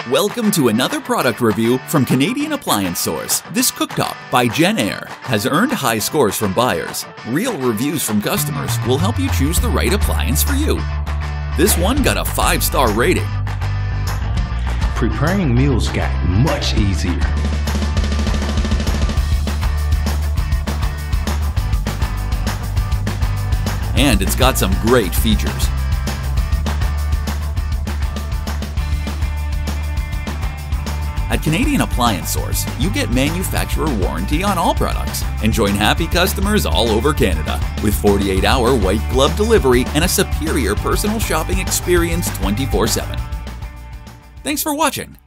Welcome to another product review from Canadian Appliance Source. This cooktop by JennAir has earned high scores from buyers. Real reviews from customers will help you choose the right appliance for you. This one got a 5-star rating. Preparing meals got much easier. And it's got some great features. At Canadian Appliance Source, you get manufacturer warranty on all products and join happy customers all over Canada with 48-hour white glove delivery and a superior personal shopping experience 24/7. Thanks for watching.